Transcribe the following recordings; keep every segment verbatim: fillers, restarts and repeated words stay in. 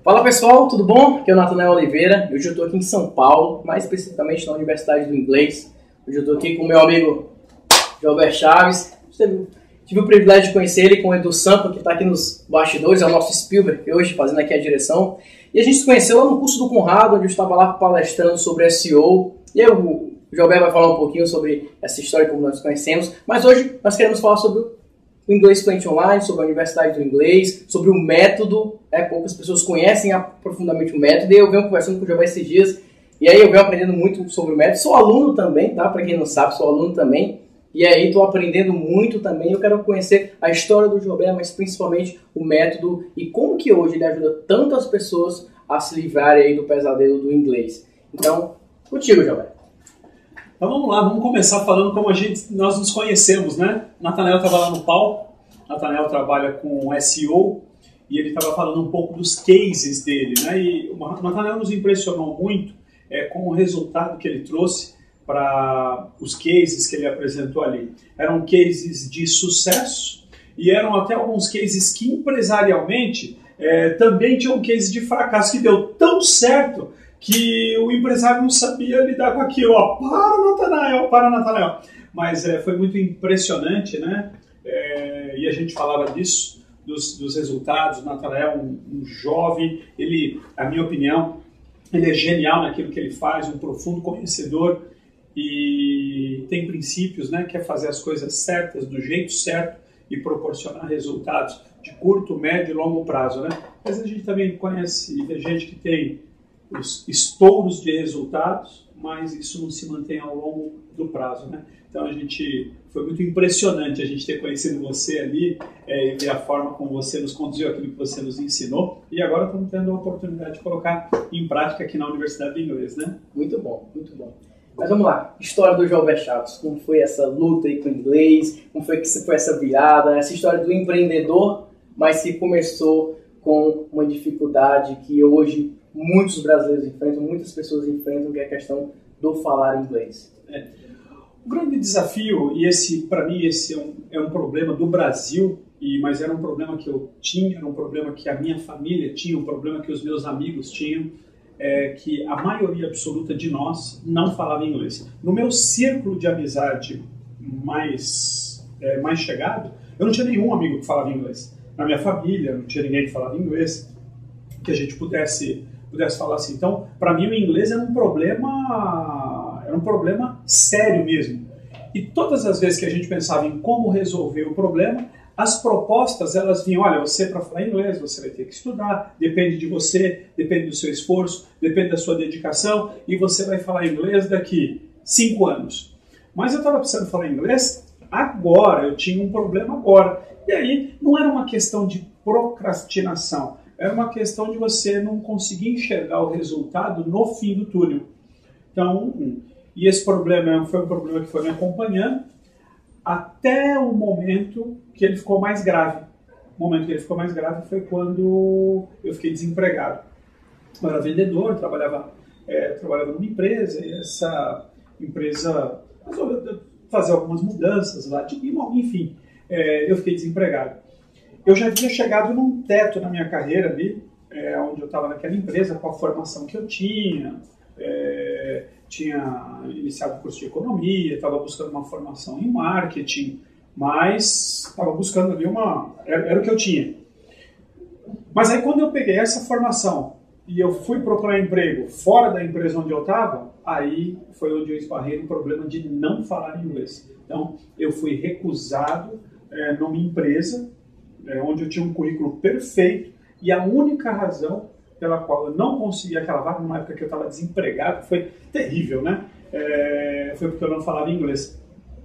Fala pessoal, tudo bom? Aqui é o Natanael Oliveira. Hoje eu estou aqui em São Paulo, mais especificamente na Universidade do Inglês. Hoje eu estou aqui com o meu amigo Jober Chaves. Tive o privilégio de conhecer ele com o Edu Sampa, que está aqui nos bastidores, é o nosso Spielberg hoje, fazendo aqui a direção. E a gente se conheceu lá no curso do Conrado, onde eu estava lá palestrando sobre S E O. E aí o Jober vai falar um pouquinho sobre essa história, como nós conhecemos. Mas hoje nós queremos falar sobre o Inglês Fluente Online, sobre a Universidade do Inglês, sobre o método. Né? Poucas pessoas conhecem profundamente o método. E eu venho conversando com o Jober esses dias. E aí eu venho aprendendo muito sobre o método. Sou aluno também, tá? Para quem não sabe, sou aluno também. E aí estou aprendendo muito também. Eu quero conhecer a história do Jober, mas principalmente o método e como que hoje ele ajuda tantas pessoas a se livrarem aí do pesadelo do inglês. Então, contigo, Jober. Então vamos lá, vamos começar falando como a gente, nós nos conhecemos, né? Natanael estava lá no palco, Natanael trabalha com S E O e ele estava falando um pouco dos cases dele, né? E o Natanael nos impressionou muito é, com o resultado que ele trouxe para os cases que ele apresentou ali. Eram cases de sucesso e eram até alguns cases que empresarialmente é, também tinham cases de fracasso que deu tão certo que o empresário não sabia lidar com aquilo. Ó, para, Natanael, para, Natanael. Mas é, foi muito impressionante, né? É, e a gente falava disso, dos, dos resultados. O Natanael, um, um jovem, ele, na minha opinião, ele é genial naquilo que ele faz, um profundo conhecedor e tem princípios, né? Quer fazer as coisas certas, do jeito certo e proporcionar resultados de curto, médio e longo prazo, né? Mas a gente também conhece gente que tem os estouros de resultados, mas isso não se mantém ao longo do prazo, né? Então a gente foi muito impressionante a gente ter conhecido você ali é, e ver a forma como você nos conduziu, aquilo que você nos ensinou, e agora estamos tendo a oportunidade de colocar em prática aqui na Universidade do Inglês, né? Muito bom, muito bom. Mas vamos lá, história do Jober Chaves, como foi essa luta aí com o inglês, como foi que foi essa virada, essa história do empreendedor, mas que começou com uma dificuldade que hoje muitos brasileiros enfrentam, muitas pessoas enfrentam, que é a questão do falar inglês. É. O grande desafio, e esse para mim esse é um, é um problema do Brasil, e, mas era um problema que eu tinha, era um problema que a minha família tinha, um problema que os meus amigos tinham, é que a maioria absoluta de nós não falava inglês. No meu círculo de amizade mais, é, mais chegado, eu não tinha nenhum amigo que falava inglês. Na minha família, não tinha ninguém que falava inglês, que a gente pudesse... pudesse falar assim. Então, para mim o inglês era um problema, era um problema sério mesmo. E todas as vezes que a gente pensava em como resolver o problema, as propostas elas vinham, olha, você para falar inglês, você vai ter que estudar, depende de você, depende do seu esforço, depende da sua dedicação, e você vai falar inglês daqui cinco anos. Mas eu estava precisando falar inglês agora, eu tinha um problema agora. E aí não era uma questão de procrastinação, era uma questão de você não conseguir enxergar o resultado no fim do túnel. Então, e esse problema foi um problema que foi me acompanhando até o momento que ele ficou mais grave. O momento que ele ficou mais grave foi quando eu fiquei desempregado. Eu era vendedor, trabalhava, é, trabalhava numa empresa, e essa empresa resolveu fazer algumas mudanças lá, de, enfim, é, eu fiquei desempregado. Eu já havia chegado num teto na minha carreira ali, é, onde eu estava naquela empresa, com a formação que eu tinha, é, tinha iniciado o curso de economia, estava buscando uma formação em marketing, mas estava buscando ali uma... Era, era o que eu tinha. Mas aí quando eu peguei essa formação e eu fui procurar emprego fora da empresa onde eu estava, aí foi onde eu esbarrei no problema de não falar inglês. Então, eu fui recusado é, numa empresa É, onde eu tinha um currículo perfeito e a única razão pela qual eu não consegui aquela vaga, numa época que eu estava desempregado, foi terrível, né? É, foi porque eu não falava inglês.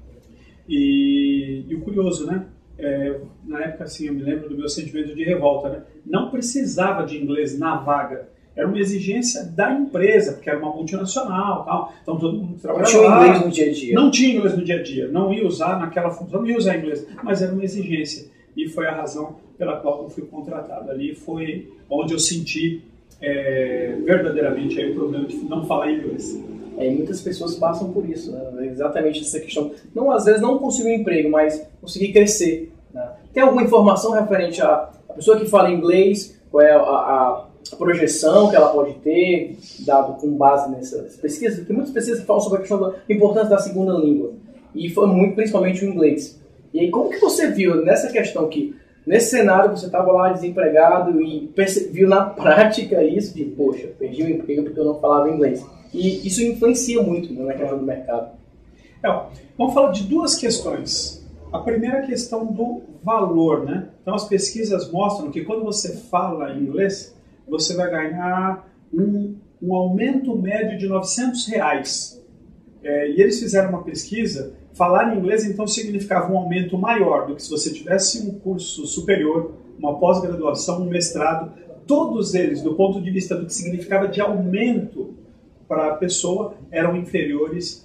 E, e o curioso, né? É, na época, assim, eu me lembro do meu sentimento de revolta, né? Não precisava de inglês na vaga. Era uma exigência da empresa, porque era uma multinacional, tal. Então todo mundo que trabalhava lá... Não tinha inglês no dia a dia. Não tinha inglês no dia a dia. Não ia usar naquela função, não ia usar inglês. Mas era uma exigência. E foi a razão pela qual eu fui contratado. Ali foi onde eu senti é, verdadeiramente aí o problema de não falar inglês. É, e muitas pessoas passam por isso, né? Exatamente essa questão. Não, às vezes não conseguir um emprego, mas conseguir crescer. Né? Tem alguma informação referente à a pessoa que fala inglês, qual é a, a, projeção que ela pode ter, dado com base nessas pesquisas? Tem muitas pesquisas que falam sobre a questão da importância da segunda língua, e foi muito, principalmente o inglês. E aí, como que você viu nessa questão que, nesse cenário, você estava lá desempregado e viu na prática isso de, poxa, perdi o emprego porque eu não falava inglês. E isso influencia muito, né, na questão do mercado. É, vamos falar de duas questões. A primeira questão do valor, né? Então, as pesquisas mostram que quando você fala inglês, você vai ganhar um, um aumento médio de novecentos reais. É, e eles fizeram uma pesquisa, falar inglês então significava um aumento maior do que se você tivesse um curso superior, uma pós-graduação, um mestrado, todos eles, do ponto de vista do que significava de aumento para a pessoa, eram inferiores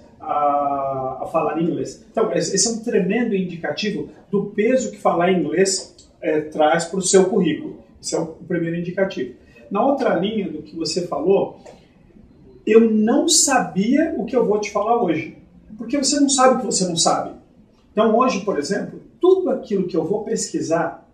a, a falar inglês. Então, esse é um tremendo indicativo do peso que falar inglês é, traz para o seu currículo. Esse é o primeiro indicativo. Na outra linha do que você falou, eu não sabia o que eu vou te falar hoje. Porque você não sabe o que você não sabe. Então hoje, por exemplo, tudo aquilo que eu vou pesquisar,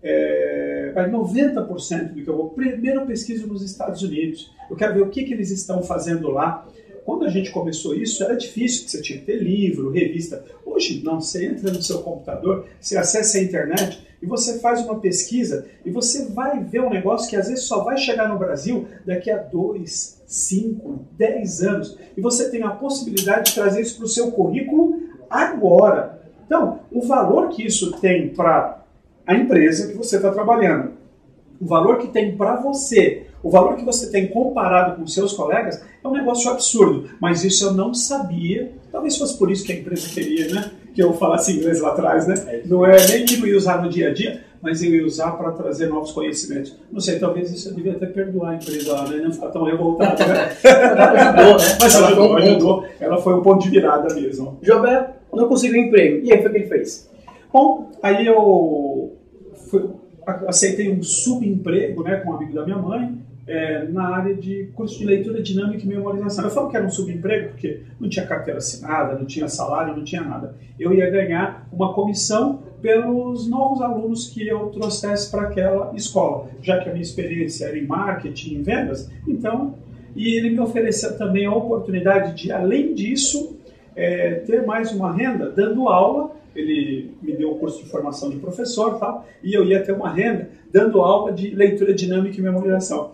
é, noventa por cento do que eu vou, primeiro eu pesquiso nos Estados Unidos. Eu quero ver o que, que eles estão fazendo lá. Quando a gente começou isso, era difícil, você tinha que ter livro, revista. Hoje não, você entra no seu computador, você acessa a internet e você faz uma pesquisa e você vai ver um negócio que às vezes só vai chegar no Brasil daqui a dois, cinco, dez anos. E você tem a possibilidade de trazer isso para o seu currículo agora. Então, o valor que isso tem para a empresa que você está trabalhando, o valor que tem para você, o valor que você tem comparado com seus colegas, é um negócio absurdo. Mas isso eu não sabia. Talvez fosse por isso que a empresa queria, né? Que eu falasse inglês lá atrás, né? Não é nem que eu ia usar no dia a dia, mas eu ia usar para trazer novos conhecimentos. Não sei, talvez isso eu devia até perdoar a empresa lá, né? Não ficar tão revoltada, né? Ajudou, né? Mas ela ajudou, ajudou. Ela foi um ponto de virada mesmo. Jober não conseguiu emprego. E aí, foi o que ele fez? Bom, aí eu fui, aceitei um subemprego, né, com um amigo da minha mãe, é, na área de curso de leitura dinâmica e memorização. Eu falo que era um subemprego porque não tinha carteira assinada, não tinha salário, não tinha nada. Eu ia ganhar uma comissão pelos novos alunos que eu trouxesse para aquela escola, já que a minha experiência era em marketing, em vendas. Então, e ele me ofereceu também a oportunidade de, além disso, é, ter mais uma renda dando aula. Ele me deu um curso de formação de professor, tal, e eu ia ter uma renda dando aula de leitura dinâmica e memorização.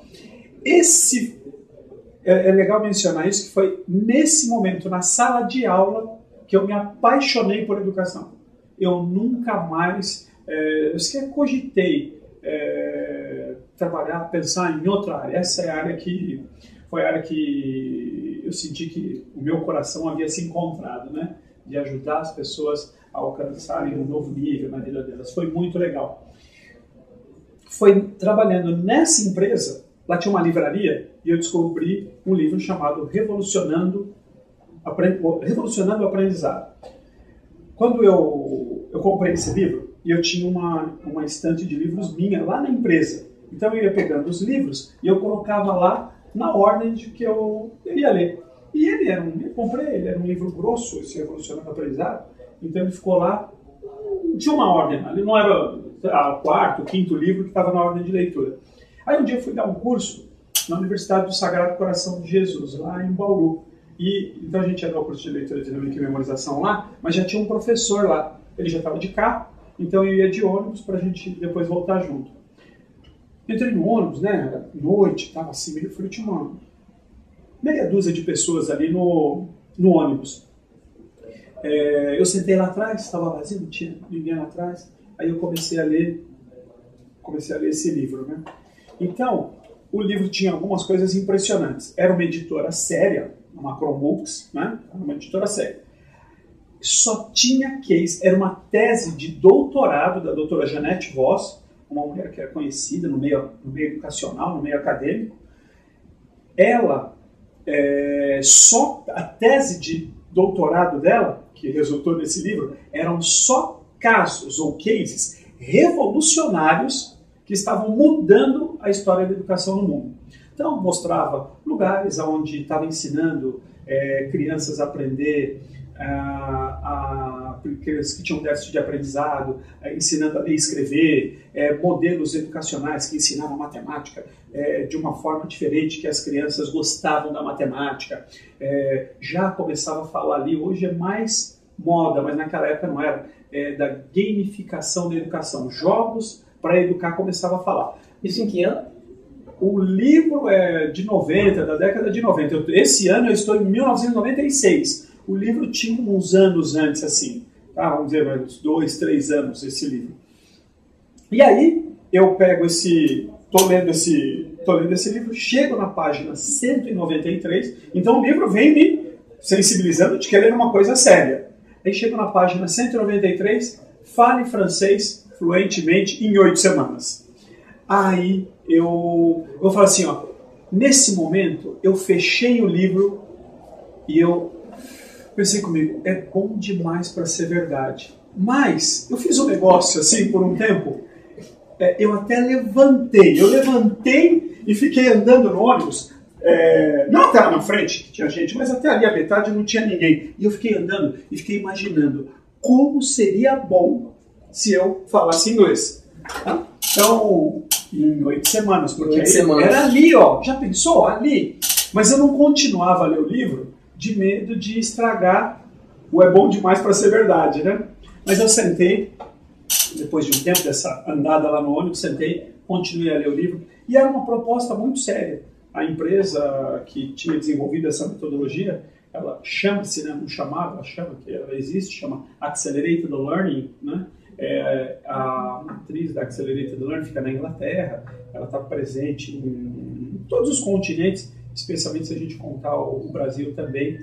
Esse, é, é legal mencionar isso, que foi nesse momento, na sala de aula, que eu me apaixonei por educação. Eu nunca mais, é, eu sequer cogitei é, trabalhar, pensar em outra área. Essa é a área que, foi a área que eu senti que o meu coração havia se encontrado, né? De ajudar as pessoas a alcançarem um novo nível na vida delas. Foi muito legal. Foi trabalhando nessa empresa, lá tinha uma livraria, e eu descobri um livro chamado Revolucionando, Revolucionando o Aprendizado. Quando eu, eu comprei esse livro, e eu tinha uma, uma estante de livros minha lá na empresa. Então eu ia pegando os livros e eu colocava lá na ordem de que eu, eu ia ler. E ele era um, eu comprei, ele era um livro grosso, esse Revolucionando o Aprendizado, então ele ficou lá, tinha uma ordem, ali não era o quarto, o quinto livro que estava na ordem de leitura. Aí um dia eu fui dar um curso na Universidade do Sagrado Coração de Jesus, lá em Bauru. E, então a gente ia dar o curso de leitura dinâmica e memorização lá, mas já tinha um professor lá, ele já estava de carro, então eu ia de ônibus para a gente depois voltar junto. Entrei no ônibus, né, era noite, estava assim, meio frio, tinha uma meia dúzia de pessoas ali no, no ônibus. É, eu sentei lá atrás, estava vazio, não tinha ninguém lá atrás, aí eu comecei a ler, comecei a ler esse livro, né. Então, o livro tinha algumas coisas impressionantes. Era uma editora séria, uma Chromebooks, né? Era uma editora séria. Só tinha case, era uma tese de doutorado da doutora Janete Voss, uma mulher que era conhecida no meio, no meio educacional, no meio acadêmico. Ela, é, só a tese de doutorado dela, que resultou nesse livro, eram só casos ou cases revolucionários que estavam mudando a história da educação no mundo. Então, mostrava lugares onde estava ensinando é, crianças a aprender a, a crianças que tinham déficit de aprendizado, é, ensinando a ler e escrever, é, modelos educacionais que ensinavam matemática é, de uma forma diferente, que as crianças gostavam da matemática. É, já começava a falar ali, hoje é mais moda, mas naquela época não era, é, da gamificação da educação. Jogos para educar começava a falar. Isso em que ano? O livro é de noventa, da década de noventa. Eu, esse ano eu estou em mil novecentos e noventa e seis. O livro tinha uns anos antes, assim, tá? Vamos dizer, uns dois, três anos esse livro. E aí eu pego esse, tô lendo esse, tô lendo esse livro, chego na página cento e noventa e três, então o livro vem me sensibilizando de querer uma coisa séria. Aí chego na página cento e noventa e três, fale francês fluentemente em oito semanas. Aí eu, eu falo assim, ó, nesse momento eu fechei o livro e eu pensei comigo, é bom demais para ser verdade. Mas eu fiz um negócio assim por um tempo, é, eu até levantei, eu levantei e fiquei andando no ônibus, é, não até lá na frente, que tinha gente, mas até ali a metade não tinha ninguém. E eu fiquei andando e fiquei imaginando como seria bom se eu falasse inglês. Tá? Então, em oito semanas, porque oito semanas. Era ali, ó, já pensou? Ali. Mas eu não continuava a ler o livro de medo de estragar o é bom demais para ser verdade, né? Mas eu sentei, depois de um tempo dessa andada lá no ônibus, sentei, continuei a ler o livro, e era uma proposta muito séria. A empresa que tinha desenvolvido essa metodologia, ela chama-se, né, não chamava, ela chama, que ela existe, chama Accelerated Learning, né? É, a matriz da Accelerated Learning fica na Inglaterra, ela está presente em todos os continentes, especialmente se a gente contar o Brasil também,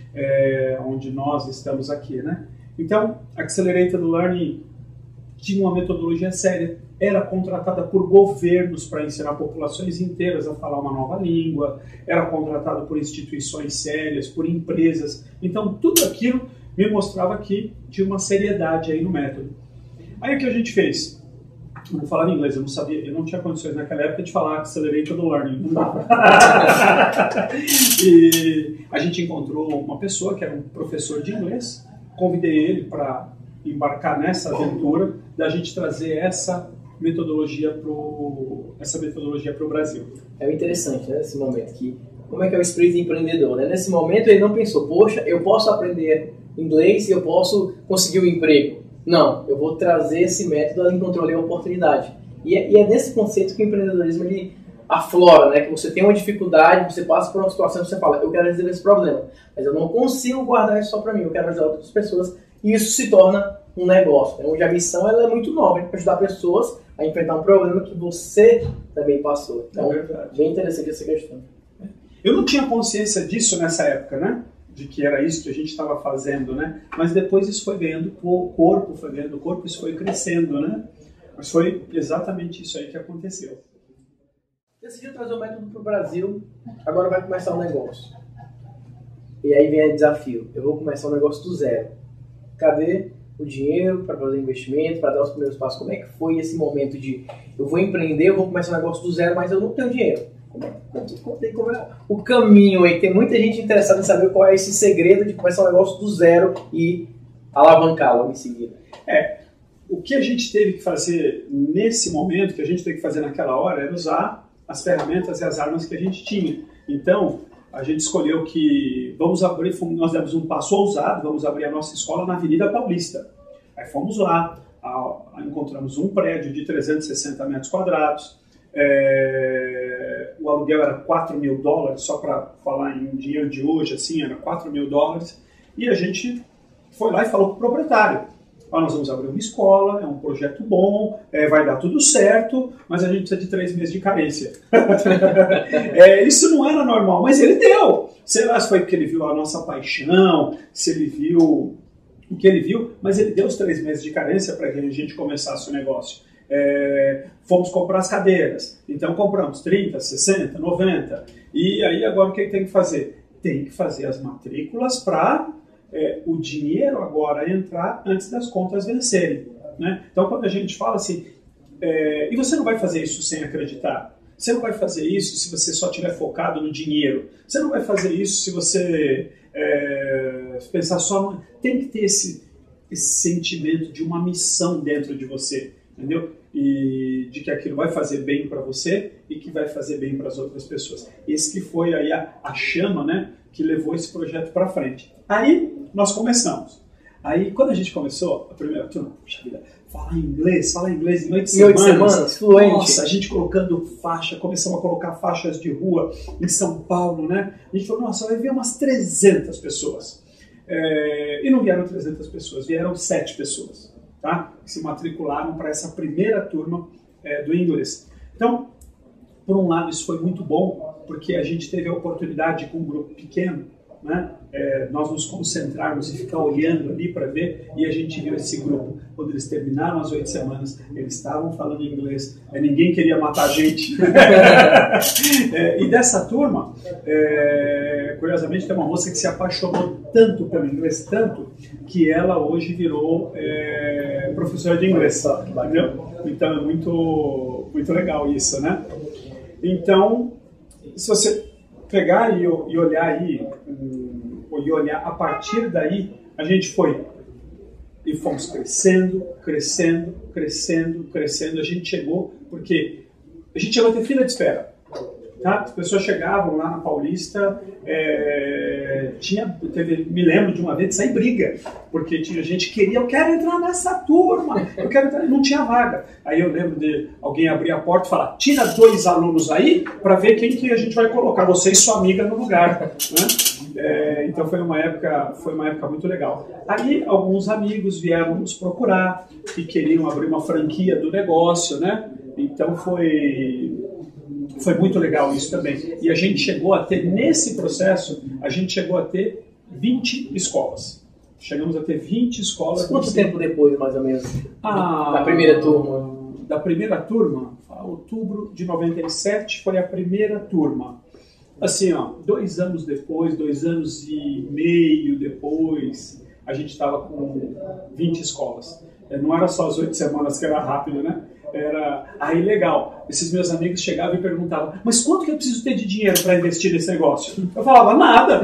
é, onde nós estamos aqui, né? Então, Accelerated Learning tinha uma metodologia séria, era contratada por governos para ensinar populações inteiras a falar uma nova língua, era contratada por instituições sérias, por empresas. Então, tudo aquilo me mostrava que tinha uma seriedade aí no método. Aí o que a gente fez? Eu não falava inglês, eu não sabia, eu não tinha condições naquela época de falar Accelerated Learning, não dava. E a gente encontrou uma pessoa que era um professor de inglês, convidei ele para embarcar nessa aventura da gente trazer essa metodologia pro essa metodologia para o Brasil. É interessante, né, nesse momento, que como é que é o espírito empreendedor, né? Nesse momento ele não pensou, poxa, eu posso aprender inglês e eu posso conseguir um emprego. Não, eu vou trazer esse método, ela encontrou ali a oportunidade. E é, e é nesse conceito que o empreendedorismo ele aflora, né? Que você tem uma dificuldade, você passa por uma situação e você fala, eu quero resolver esse problema, mas eu não consigo guardar isso só para mim, eu quero ajudar outras pessoas, e isso se torna um negócio, né? Onde a missão ela é muito nobre, para ajudar pessoas a enfrentar um problema que você também passou. Então, é verdade. Bem interessante essa questão. Eu não tinha consciência disso nessa época, né? De que era isso que a gente estava fazendo, né? Mas depois isso foi ganhando corpo, foi ganhando corpo, isso foi crescendo, né? Mas foi exatamente isso aí que aconteceu. Decidiu trazer o método para o Brasil, agora vai começar um negócio. E aí vem o desafio, eu vou começar um negócio do zero. Cadê o dinheiro para fazer investimento, para dar os primeiros passos? Como é que foi esse momento de, eu vou empreender, eu vou começar um negócio do zero, mas eu não tenho dinheiro? Como é, como é o caminho aí? Tem muita gente interessada em saber qual é esse segredo de começar um negócio do zero e alavancá-lo em seguida. É, o que a gente teve que fazer nesse momento, que a gente teve que fazer naquela hora, era usar as ferramentas e as armas que a gente tinha. Então, a gente escolheu que vamos abrir, nós demos um passo ousado, vamos abrir a nossa escola na Avenida Paulista. Aí fomos lá, encontramos um prédio de trezentos e sessenta metros quadrados, É, o aluguel era quatro mil dólares, só para falar em dinheiro de hoje, assim, era quatro mil dólares, e a gente foi lá e falou para o proprietário, ah, nós vamos abrir uma escola, é um projeto bom, é, vai dar tudo certo, mas a gente precisa de três meses de carência. é, isso não era normal, mas ele deu. Sei lá se foi porque ele viu a nossa paixão, se ele viu o que ele viu, mas ele deu os três meses de carência para que a gente começasse o negócio. É, fomos comprar as cadeiras, então compramos trinta, sessenta, noventa, e aí agora o que tem que fazer? Tem que fazer as matrículas para é, o dinheiro agora entrar antes das contas vencerem, né? Então quando a gente fala assim, é, e você não vai fazer isso sem acreditar, Você não vai fazer isso se você só estiver focado no dinheiro. Você não vai fazer isso se você é, pensar só... No... Tem que ter esse, esse sentimento de uma missão dentro de você, entendeu? E de que aquilo vai fazer bem para você e que vai fazer bem para as outras pessoas. Esse que foi aí a, a chama, né, que levou esse projeto para frente. Aí nós começamos. Aí quando a gente começou, a primeira turma, puxa vida, falar inglês, falar inglês em oito semanas, semanas, fluente. Nossa, a gente colocando faixa, começamos a colocar faixas de rua em São Paulo, né? A gente falou, nossa, vai vir umas trezentas pessoas. É, e não vieram trezentas pessoas, vieram sete pessoas. Tá? Que se matricularam para essa primeira turma é, do inglês. Então, por um lado, isso foi muito bom, porque a gente teve a oportunidade, com um grupo pequeno, né, é, nós nos concentrarmos e ficar olhando ali para ver, e a gente viu esse grupo. Quando eles terminaram as oito semanas, eles estavam falando inglês, é, ninguém queria matar a gente. é, e dessa turma, é, curiosamente, tem uma moça que se apaixonou tanto pelo inglês, tanto, que ela hoje virou é, professora de inglês. Entendeu? Então é muito, muito legal isso, né? Então, se você pegar e, e olhar aí, um, e olhar a partir daí, a gente foi e fomos crescendo, crescendo, crescendo, crescendo. A gente chegou, porque a gente chegou a ter fila de espera. Tá? As pessoas chegavam lá na Paulista, é, tinha, teve, me lembro de uma vez de sair briga, porque tinha gente que queria, eu quero entrar nessa turma, eu quero entrar, não tinha vaga. Aí eu lembro de alguém abrir a porta e falar, tira dois alunos aí para ver quem que a gente vai colocar, você e sua amiga no lugar. Né? É, então foi uma época, foi uma época muito legal. Aí alguns amigos vieram nos procurar e queriam abrir uma franquia do negócio, né? Então foi... Foi muito legal isso também. E a gente chegou a ter, nesse processo, a gente chegou a ter vinte escolas. Chegamos a ter vinte escolas. Quanto nesse... tempo depois, mais ou menos, ah, da primeira turma? Da primeira turma, outubro de noventa e sete foi a primeira turma. Assim, ó, dois anos depois, dois anos e meio depois, a gente estava com vinte escolas. Não era só as oito semanas que era rápido, né? Era aí legal. Esses meus amigos chegavam e perguntavam, mas quanto que eu preciso ter de dinheiro para investir nesse negócio? Eu falava, nada.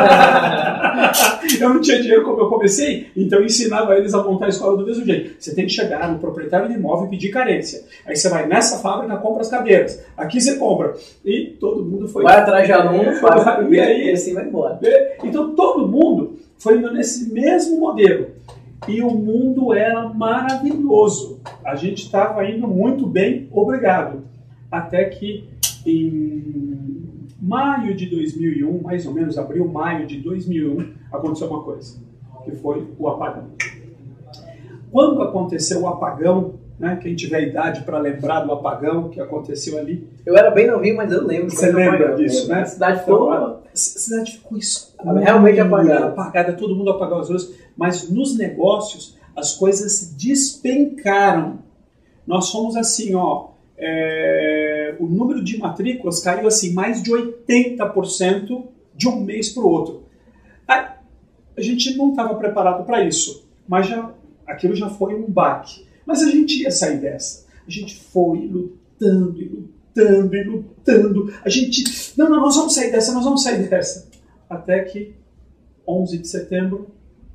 Eu não tinha dinheiro como eu comecei, então eu ensinava eles a montar a escola do mesmo jeito. Você tem que chegar no proprietário de imóvel e pedir carência. Aí você vai nessa fábrica, compra as cadeiras. Aqui você compra. E todo mundo foi... Vai atrás de aluno, faz, e aí, assim vai embora. Então todo mundo foi indo nesse mesmo modelo. E o mundo era maravilhoso. A gente estava indo muito bem, obrigado. Até que em maio de dois mil e um, mais ou menos, abril, maio de dois mil e um, aconteceu uma coisa, que foi o apagão. Quando aconteceu o apagão, né, quem tiver idade para lembrar do apagão que aconteceu ali... Eu era bem novinho, mas eu lembro. Você lembra disso, né? A cidade ficou... A cidade ficou escura, realmente apagada. apagada, todo mundo apagou as luzes, mas nos negócios as coisas despencaram. Nós fomos assim, ó, é, o número de matrículas caiu assim, mais de oitenta por cento de um mês para o outro. Aí, a gente não estava preparado para isso, mas já, aquilo já foi um baque. Mas a gente ia sair dessa. A gente foi lutando e lutando e lutando. A gente, não, não, nós vamos sair dessa, nós vamos sair dessa. Até que, onze de setembro,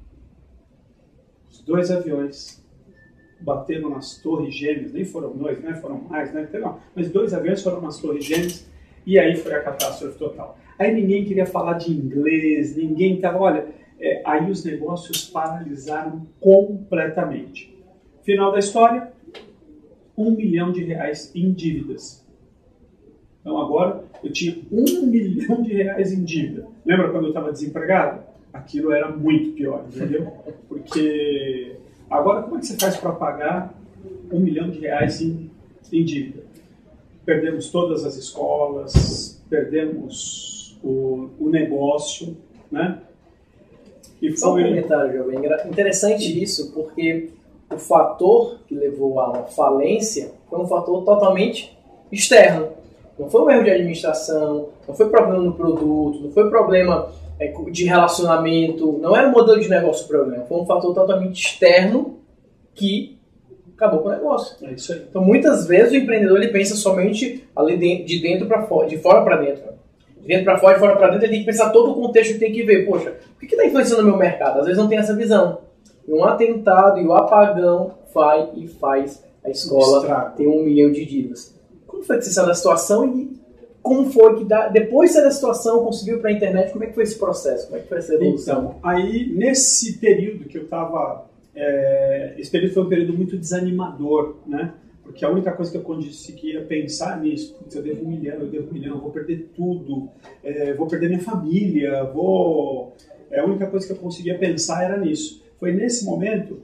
os dois aviões bateram nas torres gêmeas, nem foram dois, né? Foram mais, né? Mas dois aviões foram nas torres gêmeas e aí foi a catástrofe total. Aí ninguém queria falar de inglês, ninguém estava, olha, é, aí os negócios paralisaram completamente. Final da história, um milhão de reais em dívidas. Então agora eu tinha um milhão de reais em dívida. Lembra quando eu estava desempregado? Aquilo era muito pior, entendeu? Porque agora como é que você faz para pagar um milhão de reais em, em dívida? Perdemos todas as escolas, perdemos o, o negócio, né? E foi... Só um comentário, Jovem. Interessante isso, porque o fator que levou à falência foi um fator totalmente externo. Não foi um erro de administração, não foi problema no produto, não foi problema é, de relacionamento, não era o modelo de negócio o problema. Foi um fator totalmente externo que acabou com o negócio. É isso aí. Então, muitas vezes, o empreendedor ele pensa somente ali de dentro para fora, de fora para dentro. De dentro para fora, de fora para dentro, ele tem que pensar todo o contexto que tem que ver. Poxa, o que está influenciando o meu mercado? Às vezes não tem essa visão. E um atentado e o apagão vai e faz a escola ter um milhão de dívidas. Como foi que você saiu da situação e como foi que, da, depois de sair da situação, conseguiu ir para a internet? Como é que foi esse processo? Como é que foi essa evolução? Então, aí, nesse período que eu estava... É, esse período foi um período muito desanimador, né? Porque a única coisa que eu conseguia pensar nisso, eu devo um milhão, eu devo um milhão, eu vou perder tudo, é, vou perder minha família, vou... É, a única coisa que eu conseguia pensar era nisso. Foi nesse momento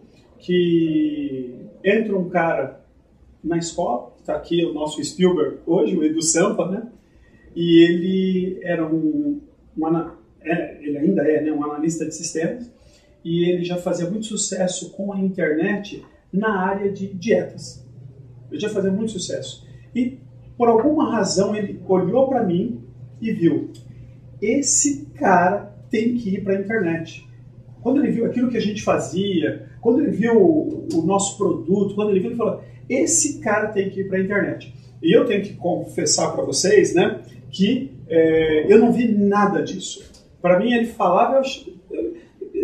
que entra um cara na escola, está aqui o nosso Spielberg hoje, o Edu Sampa, né? E ele era um, um é, ele ainda é, né, um analista de sistemas, e ele já fazia muito sucesso com a internet na área de dietas. Ele já fazia muito sucesso. E, por alguma razão, ele olhou para mim e viu, esse cara tem que ir para a internet. Quando ele viu aquilo que a gente fazia, quando ele viu o, o nosso produto, quando ele viu, ele falou, esse cara tem que ir para a internet. E eu tenho que confessar para vocês, né, que é, eu não vi nada disso. Para mim, ele falava, eu, eu,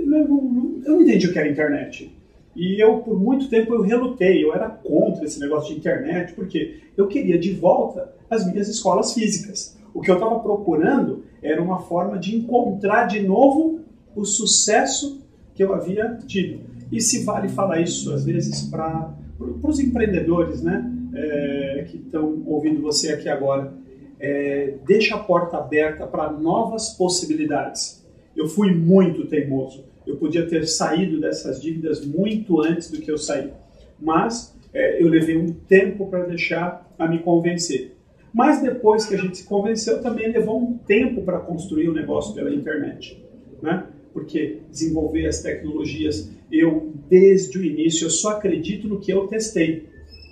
eu, eu não entendi o que era internet. E eu, por muito tempo, eu relutei, eu era contra esse negócio de internet, porque eu queria de volta as minhas escolas físicas. O que eu estava procurando era uma forma de encontrar de novo o sucesso que eu havia tido. E se vale falar isso, às vezes, para os empreendedores, né, é, que estão ouvindo você aqui agora, é, deixa a porta aberta para novas possibilidades. Eu fui muito teimoso. Eu podia ter saído dessas dívidas muito antes do que eu saí. Mas é, eu levei um tempo para deixar a me convencer. Mas depois que a gente se convenceu, também levou um tempo para construir o negócio pela internet, né? Porque desenvolver as tecnologias, eu, desde o início, eu só acredito no que eu testei.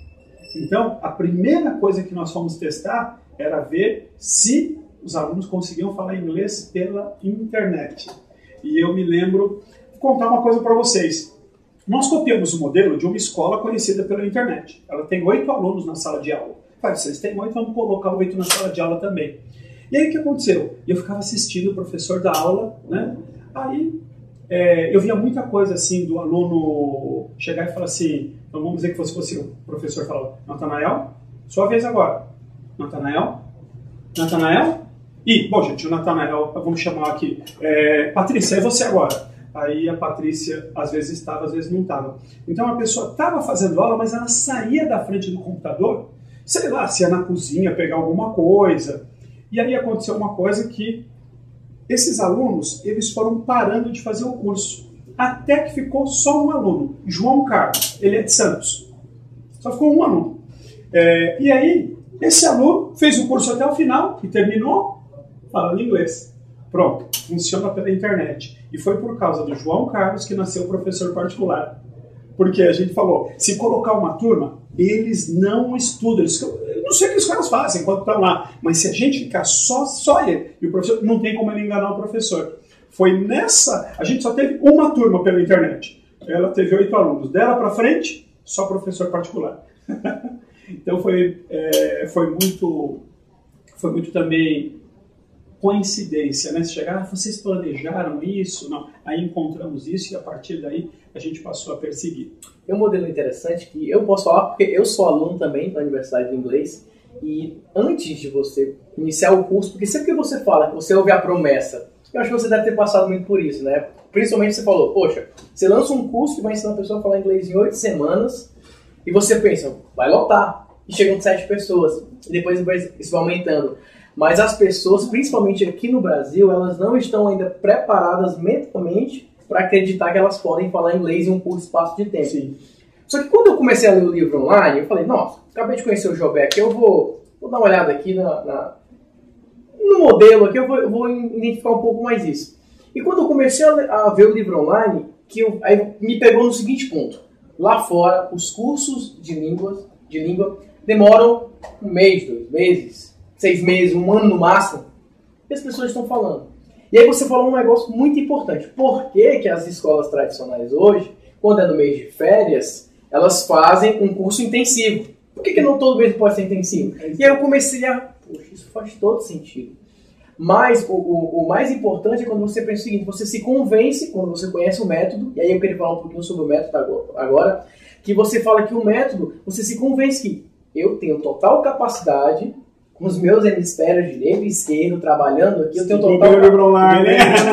Então, a primeira coisa que nós fomos testar era ver se os alunos conseguiam falar inglês pela internet. E eu me lembro, vou contar uma coisa para vocês. Nós copiamos o modelo de uma escola conhecida pela internet. Ela tem oito alunos na sala de aula. Pai, vocês têm oito, vamos colocar oito na sala de aula também. E aí o que aconteceu? Eu ficava assistindo o professor da aula, né? Aí é, eu via muita coisa assim do aluno chegar e falar assim, então vamos dizer que fosse, fosse o professor falava, Natanael, sua vez agora. Natanael? Natanael? E, bom, gente, o Natanael, vamos chamar aqui, é, Patrícia, é você agora. Aí a Patrícia, às vezes estava, às vezes não estava. Então a pessoa estava fazendo aula, mas ela saía da frente do computador, sei lá, se ia na cozinha pegar alguma coisa. E aí aconteceu uma coisa que esses alunos, eles foram parando de fazer o curso. Até que ficou só um aluno, João Carlos, ele é de Santos. Só ficou um aluno. É, e aí, esse aluno fez o curso até o final e terminou falando inglês. Pronto, funciona pela internet. E foi por causa do João Carlos que nasceu o professor particular. Porque a gente falou, se colocar uma turma, eles não estudam. Eles, eu não sei o que os caras fazem enquanto estão lá, mas se a gente ficar só, só ele, e o professor, não tem como ele enganar o professor. Foi nessa, a gente só teve uma turma pela internet. Ela teve oito alunos. Dela para frente, só professor particular. Então foi, é, foi muito, foi muito também coincidência, né? Se chegar, ah, vocês planejaram isso? Não. Aí encontramos isso e a partir daí a gente passou a perseguir. Tem um modelo interessante que eu posso falar porque eu sou aluno também da Universidade de Inglês e antes de você iniciar o curso, porque sempre que você fala que você ouve a promessa, eu acho que você deve ter passado muito por isso, né? Principalmente você falou, poxa, você lança um curso que vai ensinar a pessoa a falar inglês em oito semanas e você pensa, vai lotar. E chegam sete pessoas e depois isso vai aumentando. Mas as pessoas, principalmente aqui no Brasil, elas não estão ainda preparadas mentalmente para acreditar que elas podem falar inglês em um curto espaço de tempo. Sim. Só que quando eu comecei a ler o livro online, eu falei, nossa, acabei de conhecer o Jobé aqui, eu vou, vou dar uma olhada aqui na, na, no modelo, aqui eu vou, eu vou identificar um pouco mais isso. E quando eu comecei a, a ver o livro online, que eu, aí me pegou no seguinte ponto. Lá fora, os cursos de, línguas, de língua demoram um mês, dois meses, seis meses, um ano no máximo, e as pessoas estão falando. E aí você falou um negócio muito importante. Por que que as escolas tradicionais hoje, quando é no mês de férias, elas fazem um curso intensivo. Por que, que não todo mês pode ser intensivo? E aí eu comecei a... Poxa, isso faz todo sentido. Mas o, o, o mais importante é quando você pensa o seguinte, você se convence, quando você conhece o método, e aí eu queria falar um pouquinho sobre o método agora, que você fala que o método, você se convence que eu tenho total capacidade, com os meus hemisférios direito e esquerdo trabalhando aqui, eu tenho total, livro online,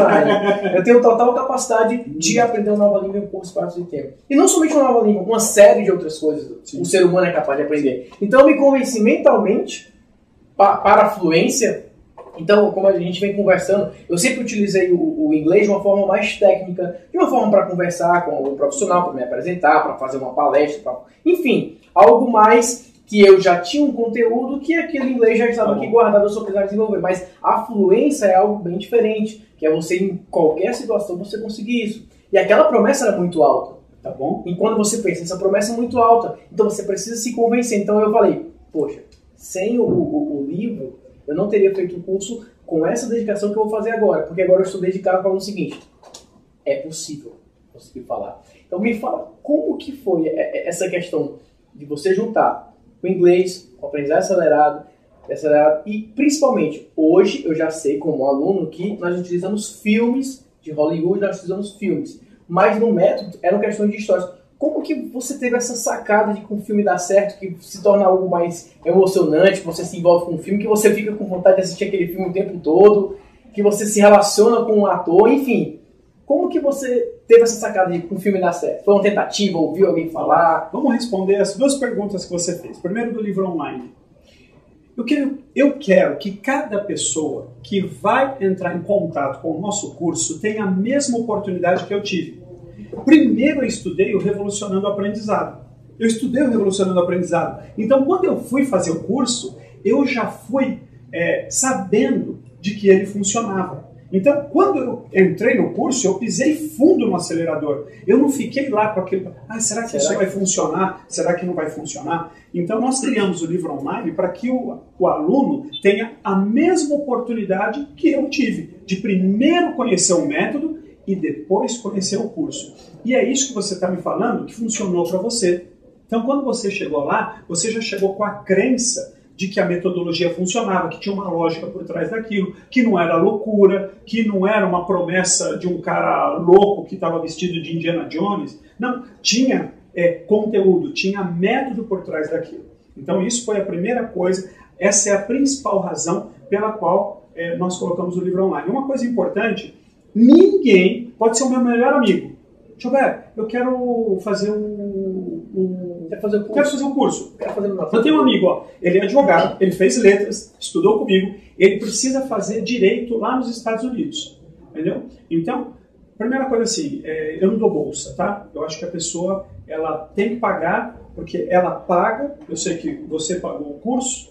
eu tenho total capacidade de aprender uma nova língua em poucos espaço de tempo. E não somente uma nova língua, uma série de outras coisas Sim. o ser humano é capaz de aprender. Então eu me convenci mentalmente pa, para a fluência. Então, como a gente vem conversando, eu sempre utilizei o, o inglês de uma forma mais técnica, de uma forma para conversar com algum profissional, para me apresentar, para fazer uma palestra, pra... enfim, algo mais que eu já tinha um conteúdo que aquele inglês já estava aqui guardado, eu só precisava desenvolver. Mas a fluência é algo bem diferente, que é você, em qualquer situação, você conseguir isso. E aquela promessa era muito alta, tá bom? E quando você pensa, essa promessa é muito alta, então você precisa se convencer. Então eu falei, poxa, sem o, o, o livro, eu não teria feito o curso com essa dedicação que eu vou fazer agora, porque agora eu estou dedicado para o seguinte, é possível conseguir falar. Então me fala, como que foi essa questão de você juntar o inglês, o aprendizagem acelerado, acelerado, e principalmente, hoje eu já sei como aluno que nós utilizamos filmes de Hollywood, nós utilizamos filmes, mas no método eram questões de histórias. Como que você teve essa sacada de que um filme dá certo, que se torna algo mais emocionante, que você se envolve com um filme, que você fica com vontade de assistir aquele filme o tempo todo, que você se relaciona com um ator, enfim. Como que você teve essa sacada de que um filme dá certo? Foi uma tentativa, ouviu alguém falar? Vamos responder as duas perguntas que você fez. Primeiro, do livro online. Eu quero, eu quero que cada pessoa que vai entrar em contato com o nosso curso tenha a mesma oportunidade que eu tive. Primeiro eu estudei o Revolucionando o Aprendizado. Eu estudei o Revolucionando o Aprendizado. Então, quando eu fui fazer o curso, eu já fui é, sabendo de que ele funcionava. Então, quando eu entrei no curso, eu pisei fundo no acelerador. Eu não fiquei lá com aquele... Ah, será que será isso que... vai funcionar? Será que não vai funcionar? Então, nós criamos o livro online para que o, o aluno tenha a mesma oportunidade que eu tive, de primeiro conhecer o método e depois conhecer o curso. E é isso que você está me falando que funcionou para você. Então, quando você chegou lá, você já chegou com a crença de que a metodologia funcionava, que tinha uma lógica por trás daquilo, que não era loucura, que não era uma promessa de um cara louco que estava vestido de Indiana Jones. Não, tinha é, conteúdo, tinha método por trás daquilo. Então, isso foi a primeira coisa, essa é a principal razão pela qual é, nós colocamos o livro online. Uma coisa importante, ninguém pode ser o meu melhor amigo. Gilberto, eu quero fazer um... um quero fazer um curso. Quero fazer um curso. Quero fazer um eu tenho um amigo, ó, ele é advogado, ele fez letras, estudou comigo, ele precisa fazer direito lá nos Estados Unidos. Entendeu? Então, primeira coisa assim, é, eu não dou bolsa, tá? Eu acho que a pessoa, ela tem que pagar, porque ela paga, eu sei que você pagou o curso,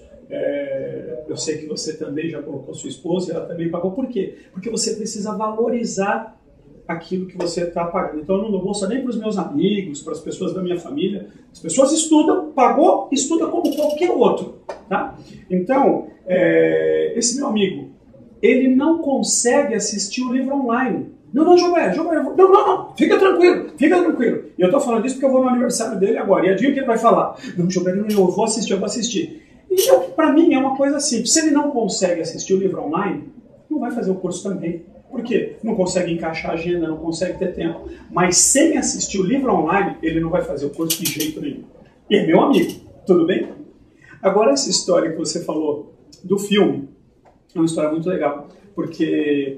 É, eu sei que você também já colocou sua esposa, ela também pagou. Por quê? Porque você precisa valorizar aquilo que você está pagando. Então eu não dou bolsa nem para os meus amigos, para as pessoas da minha família. As pessoas estudam, pagou, estuda como qualquer outro. Tá? Então, é, esse meu amigo, ele não consegue assistir o livro online. Não, não, Gilberto, Gilberto, não, não, não, fica tranquilo, fica tranquilo. E eu estou falando isso porque eu vou no aniversário dele agora. E adivinha o que ele vai falar? Não, Gilberto, eu vou assistir, eu vou assistir. Então, para mim, é uma coisa simples. Se ele não consegue assistir o livro online, não vai fazer o curso também. Por quê? Não consegue encaixar a agenda, não consegue ter tempo. Mas sem assistir o livro online, ele não vai fazer o curso de jeito nenhum. E é meu amigo, tudo bem? Agora, essa história que você falou do filme é uma história muito legal. Porque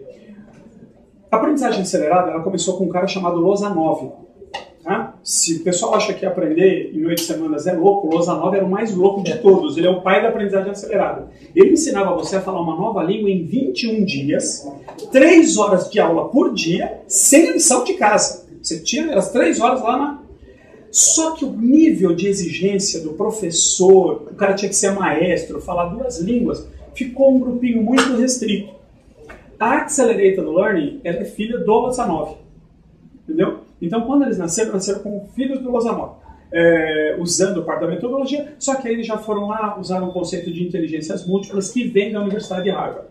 a aprendizagem acelerada, ela começou com um cara chamado Lozanov. Tá? Se o pessoal acha que aprender em oito semanas é louco, o Lozanov era o mais louco de todos. Ele é o pai da aprendizagem acelerada. Ele ensinava você a falar uma nova língua em vinte e um dias, três horas de aula por dia, sem lição de casa. Você tinha as três horas lá na... Só que o nível de exigência do professor, o cara tinha que ser maestro, falar duas línguas, ficou um grupinho muito restrito. A Accelerated Learning, ela é filha do Lozanov. Entendeu? Então, quando eles nasceram, nasceram como filhos do Lozanov, é, usando parte da metodologia, só que aí eles já foram lá, usaram o conceito de inteligências múltiplas que vem da Universidade de Harvard.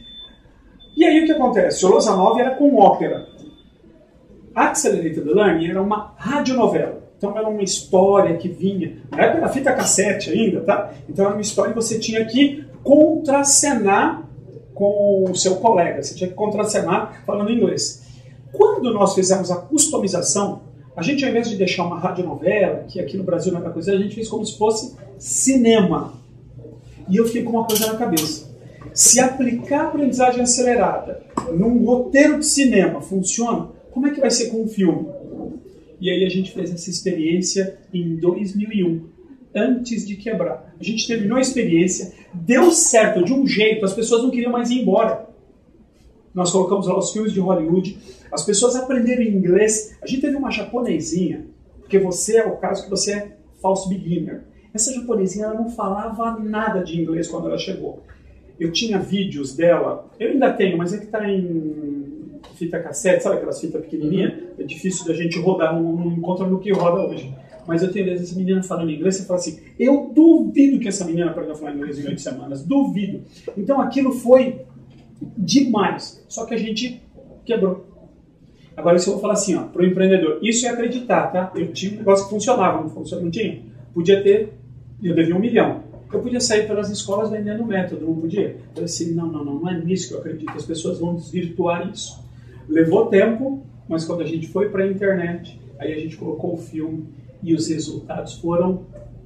E aí o que acontece? O Lozanov era com ópera. A Accelerated Learning era uma radionovela. Então era uma história que vinha, na época da fita cassete ainda, tá? Então era uma história que você tinha que contracenar com o seu colega, você tinha que contracenar falando inglês. Quando nós fizemos a customização, a gente, ao invés de deixar uma radionovela, que aqui no Brasil não é coisa, a gente fez como se fosse cinema. E eu fiquei com uma coisa na cabeça. Se aplicar a aprendizagem acelerada num roteiro de cinema funciona, como é que vai ser com um filme? E aí a gente fez essa experiência em dois mil e um, antes de quebrar. A gente terminou a experiência, deu certo de um jeito, as pessoas não queriam mais ir embora. Nós colocamos lá os filmes de Hollywood, as pessoas aprenderam inglês. A gente teve uma japonesinha, porque você é o caso que você é false beginner. Essa japonesinha ela não falava nada de inglês quando ela chegou. Eu tinha vídeos dela, eu ainda tenho, mas é que está em fita cassete, sabe aquelas fitas pequenininhas? É difícil da gente rodar, não, não encontra no que roda hoje. Mas eu tenho essa menina falando inglês, você fala assim, eu duvido que essa menina aprenda a falar inglês em oito semanas, duvido. Então aquilo foi demais, só que a gente quebrou. Agora isso eu vou falar assim, ó, para o empreendedor, isso é acreditar, tá? Eu tinha um negócio que funcionava, não funcionava, não tinha? Podia ter, eu devia um milhão. Eu podia sair pelas escolas vendendo método, não podia? Eu falei assim, não, não, não, não é nisso que eu acredito, as pessoas vão desvirtuar isso. Levou tempo, mas quando a gente foi para a internet, aí a gente colocou o filme e os resultados foram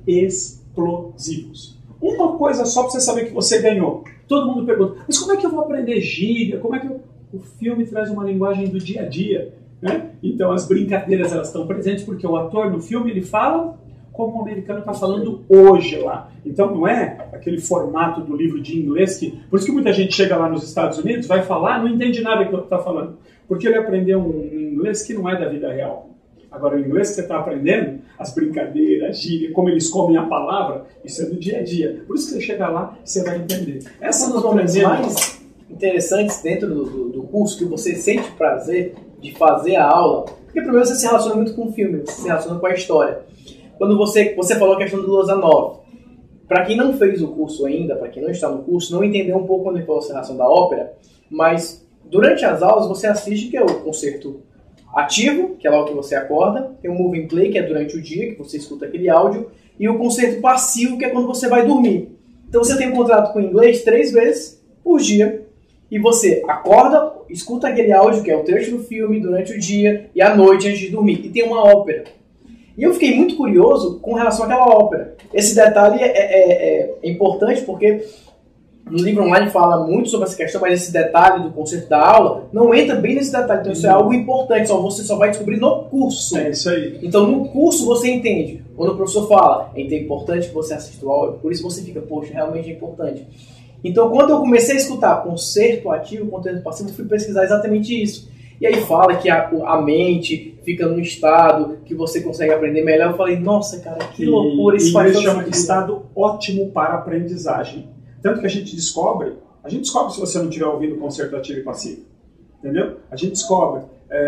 explosivos. Uma coisa só para você saber que você ganhou. Todo mundo pergunta, mas como é que eu vou aprender gíria? Como é que eu... O filme traz uma linguagem do dia a dia, né? Então as brincadeiras elas estão presentes porque o ator no filme ele fala como o americano está falando hoje lá. Então não é aquele formato do livro de inglês que... Por isso que muita gente chega lá nos Estados Unidos, vai falar, não entende nada do que está falando. Porque ele aprendeu um inglês que não é da vida real. Agora, o inglês que você está aprendendo, as brincadeiras, a gíria, como eles comem a palavra, isso é do dia a dia. Por isso que você chega lá, você vai entender. Essa é uma das momentos mais interessantes dentro do, do, do curso, que você sente prazer de fazer a aula, porque primeiro você se relaciona muito com o filme, você se relaciona com a história. Quando você, você falou a questão do doze a nove, para quem não fez o curso ainda, para quem não está no curso, não entendeu um pouco quando ele falou a relação da ópera, mas durante as aulas você assiste, que é o concerto ativo, que é lá o que você acorda, tem o moving play, que é durante o dia, que você escuta aquele áudio, e o concerto passivo, que é quando você vai dormir. Então você tem um contrato com o inglês três vezes por dia, e você acorda, escuta aquele áudio, que é o trecho do filme, durante o dia, e à noite antes de dormir, e tem uma ópera. E eu fiquei muito curioso com relação àquela ópera. Esse detalhe é, é, é importante porque no livro online fala muito sobre essa questão, mas esse detalhe do concerto da aula não entra bem nesse detalhe. Então isso é algo importante, só você só vai descobrir no curso. É isso aí. Então no curso você entende. Quando o professor fala, é importante que você assista o áudio, por isso você fica, poxa, realmente é importante. Então quando eu comecei a escutar concerto ativo, concerto passivo, eu fui pesquisar exatamente isso. E aí fala que a, a mente fica num estado que você consegue aprender melhor. Eu falei, nossa, cara, que loucura. Isso faz inglês chama de estado ótimo para aprendizagem. Tanto que a gente descobre, a gente descobre se você não estiver ouvindo concerto ativo e passivo. Entendeu? A gente descobre.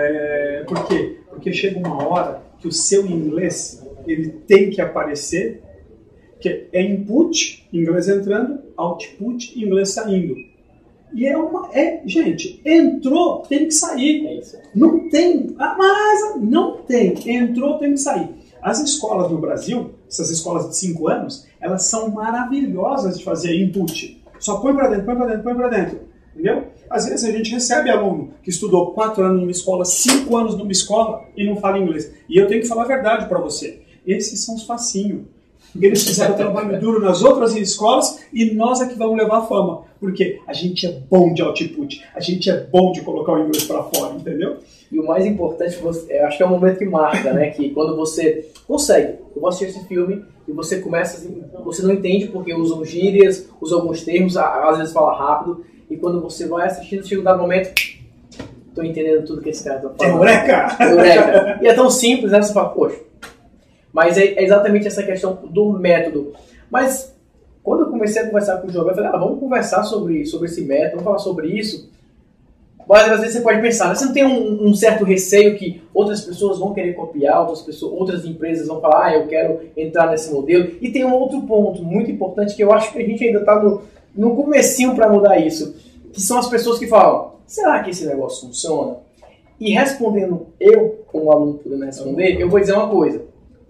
É, por quê? Porque chega uma hora que o seu inglês ele tem que aparecer, que é input, inglês entrando, output, inglês saindo. E é uma... É, gente, entrou, tem que sair. É isso. Não tem... Ah, mas não tem. Entrou, tem que sair. As escolas no Brasil, essas escolas de cinco anos, elas são maravilhosas de fazer input. Só põe pra dentro, põe pra dentro, põe pra dentro. Entendeu? Às vezes a gente recebe aluno que estudou quatro anos numa escola, cinco anos numa escola e não fala inglês. E eu tenho que falar a verdade pra você. Esses são os facinhos. Eles fizeram trabalho duro nas outras escolas e nós é que vamos levar a fama. Porque a gente é bom de output, a gente é bom de colocar o inglês para fora, entendeu? E o mais importante, você, eu acho que é o momento que marca, né? Que quando você consegue, eu vou assistir esse filme e você começa assim, você não entende porque usam gírias, usam alguns termos, às vezes fala rápido, e quando você vai assistindo, chega um dado momento, tô entendendo tudo que esse cara tá falando. Eureka! Eureka! E é tão simples, né? Você fala, poxa. Mas é exatamente essa questão do método. Mas quando eu comecei a conversar com o João, eu falei, ah, vamos conversar sobre, sobre esse método, vamos falar sobre isso. Mas às vezes você pode pensar, né? Você não tem um, um certo receio que outras pessoas vão querer copiar, outras, pessoas, outras empresas vão falar, ah, eu quero entrar nesse modelo. E tem um outro ponto muito importante que eu acho que a gente ainda está no, no comecinho para mudar isso, que são as pessoas que falam, será que esse negócio funciona? E respondendo eu, como aluno podendo responder, eu vou dizer uma coisa.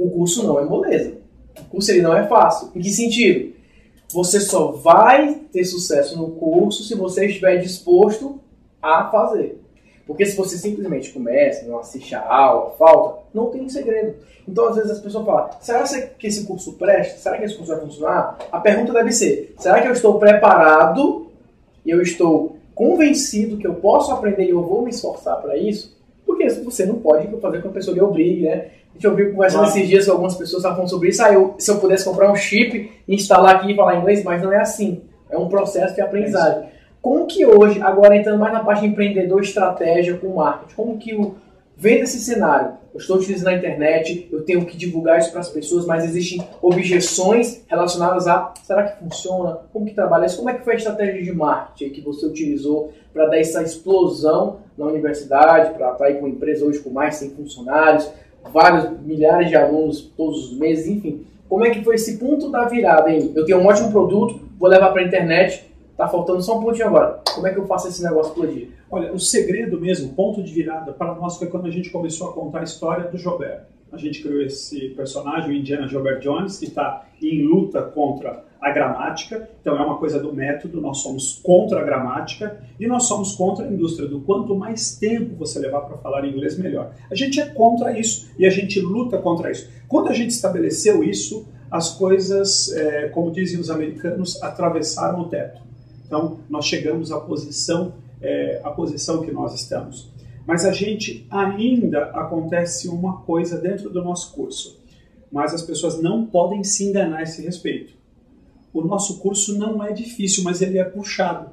O curso não é moleza. O curso ele não é fácil. Em que sentido? Você só vai ter sucesso no curso se você estiver disposto a fazer. Porque se você simplesmente começa, não assiste a aula, falta, não tem segredo. Então, às vezes, as pessoas falam, será que esse curso presta? Será que esse curso vai funcionar? A pergunta deve ser, será que eu estou preparado e eu estou convencido que eu posso aprender e eu vou me esforçar para isso? Porque você não pode fazer com que a pessoa lhe obrigue, né? A gente ouviu conversando esses dias com algumas pessoas falando sobre isso. Ah, eu, se eu pudesse comprar um chip, instalar aqui e falar inglês, mas não é assim. É um processo de aprendizagem. É como que hoje, agora entrando mais na parte de empreendedor, estratégia com marketing, como que o, vendo esse cenário, eu estou utilizando a internet, eu tenho que divulgar isso para as pessoas, mas existem objeções relacionadas a, será que funciona? Como que trabalha isso? Como é que foi a estratégia de marketing que você utilizou para dar essa explosão na universidade, para estar aí com uma empresa hoje com mais de cem funcionários, vários milhares de alunos todos os meses, enfim. Como é que foi esse ponto da virada, hein? Eu tenho um ótimo produto, vou levar para a internet, tá faltando só um pontinho agora. Como é que eu faço esse negócio explodir? Olha, o segredo mesmo, ponto de virada para nós foi quando a gente começou a contar a história do Joubert. A gente criou esse personagem, o Indiana Joubert Jones, que está em luta contra a gramática. Então é uma coisa do método, nós somos contra a gramática e nós somos contra a indústria do quanto mais tempo você levar para falar inglês, melhor. A gente é contra isso e a gente luta contra isso. Quando a gente estabeleceu isso, as coisas, é, como dizem os americanos, atravessaram o teto. Então, nós chegamos à posição, é, à posição que nós estamos. Mas a gente ainda acontece uma coisa dentro do nosso curso. Mas as pessoas não podem se enganar a esse respeito. O nosso curso não é difícil, mas ele é puxado.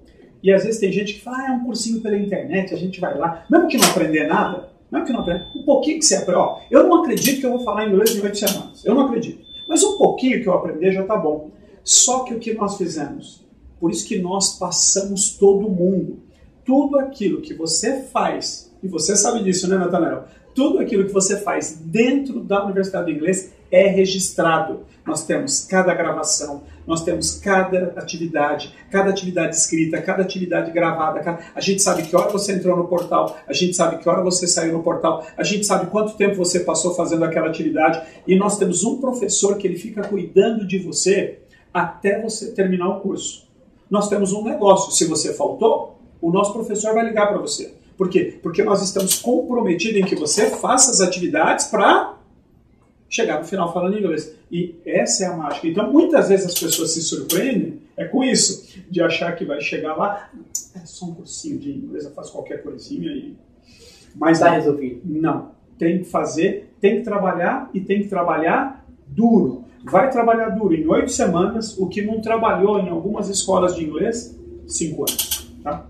E às vezes tem gente que fala, ah, é um cursinho pela internet, a gente vai lá. Mesmo que não aprender nada, mesmo que não aprenda, um pouquinho que você aprende. Ó, eu não acredito que eu vou falar inglês em oito semanas. Eu não acredito. Mas um pouquinho que eu aprender já está bom. Só que o que nós fizemos? Por isso que nós passamos todo mundo. Tudo aquilo que você faz, e você sabe disso, né, Natanael? Tudo aquilo que você faz dentro da Universidade do Inglês é registrado. Nós temos cada gravação, nós temos cada atividade, cada atividade escrita, cada atividade gravada. Cada... A gente sabe que hora você entrou no portal, a gente sabe que hora você saiu no portal, a gente sabe quanto tempo você passou fazendo aquela atividade. E nós temos um professor que ele fica cuidando de você até você terminar o curso. Nós temos um negócio. Se você faltou, o nosso professor vai ligar para você. Por quê? Porque nós estamos comprometidos em que você faça as atividades para chegar no final falando inglês. E essa é a mágica. Então, muitas vezes as pessoas se surpreendem é com isso, de achar que vai chegar lá, é só um cursinho de inglês, eu faço qualquer coisinha e... Mas está resolvido. Não. Tem que fazer, tem que trabalhar e tem que trabalhar duro. Vai trabalhar duro em oito semanas, o que não trabalhou em algumas escolas de inglês, cinco anos. Tá?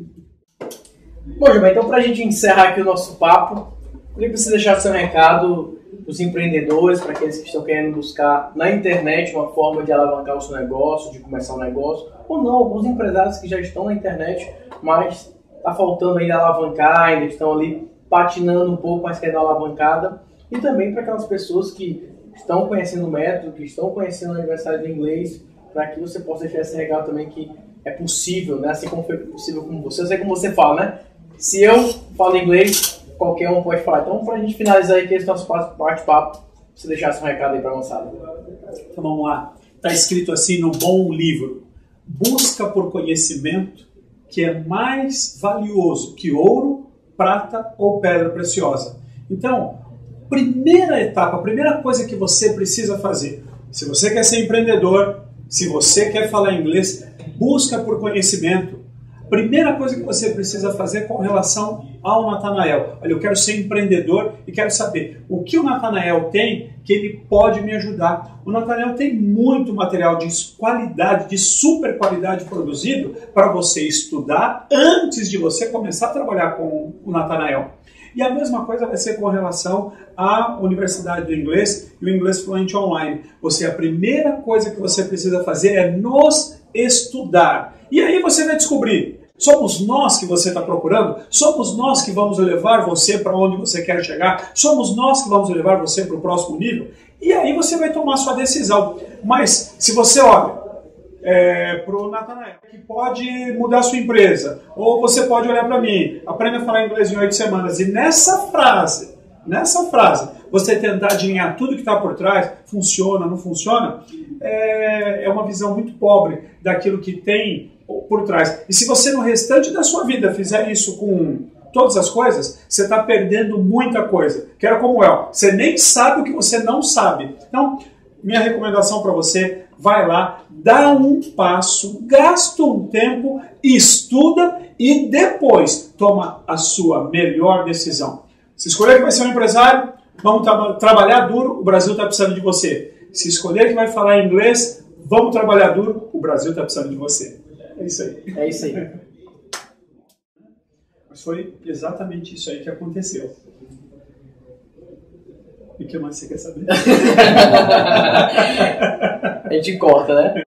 Bom, Gilberto, então para a gente encerrar aqui o nosso papo, eu queria que você deixasse seu recado para os empreendedores, para aqueles que estão querendo buscar na internet uma forma de alavancar o seu negócio, de começar um negócio, ou não, alguns empresários que já estão na internet, mas está faltando ainda alavancar, ainda estão ali patinando um pouco, mas querem dar uma alavancada, e também para aquelas pessoas que estão conhecendo o método, que estão conhecendo a Universidade do Inglês, para que você possa deixar esse recado também que é possível, né? Assim como foi possível com você. Eu sei como você fala, né? Se eu falo inglês, qualquer um pode falar. Então, para a gente finalizar aqui esse nosso bate-papo, você deixasse um recado aí para a moçada. Então, vamos lá. Está escrito assim no bom livro. Busca por conhecimento que é mais valioso que ouro, prata ou pedra preciosa. Então, primeira etapa, a primeira coisa que você precisa fazer, se você quer ser empreendedor, se você quer falar inglês, busca por conhecimento. Primeira coisa que você precisa fazer com relação ao Natanael. Olha, eu quero ser empreendedor e quero saber o que o Natanael tem que ele pode me ajudar. O Natanael tem muito material de qualidade, de super qualidade produzido para você estudar antes de você começar a trabalhar com o Natanael. E a mesma coisa vai ser com relação à Universidade do Inglês e o Inglês Fluente Online. Você, a primeira coisa que você precisa fazer é nos estudar. E aí você vai descobrir, somos nós que você está procurando? Somos nós que vamos levar você para onde você quer chegar? Somos nós que vamos levar você para o próximo nível? E aí você vai tomar sua decisão. Mas se você olha é, para o Natanael, que pode mudar sua empresa, ou você pode olhar para mim, aprenda a falar inglês em oito semanas, e nessa frase, nessa frase, você tentar adivinhar tudo que está por trás, funciona, não funciona, é, é uma visão muito pobre daquilo que tem por trás. E se você no restante da sua vida fizer isso com todas as coisas, você está perdendo muita coisa. Que era como eu, você nem sabe o que você não sabe. Então, minha recomendação para você, vai lá, dá um passo, gasta um tempo, estuda e depois toma a sua melhor decisão. Se escolher que vai ser um empresário, vamos tra trabalhar duro, o Brasil está precisando de você. Se escolher que vai falar inglês, vamos trabalhar duro, o Brasil está precisando de você. É isso aí. É isso aí. Mas foi exatamente isso aí que aconteceu. E o que mais você quer saber? A gente corta, né?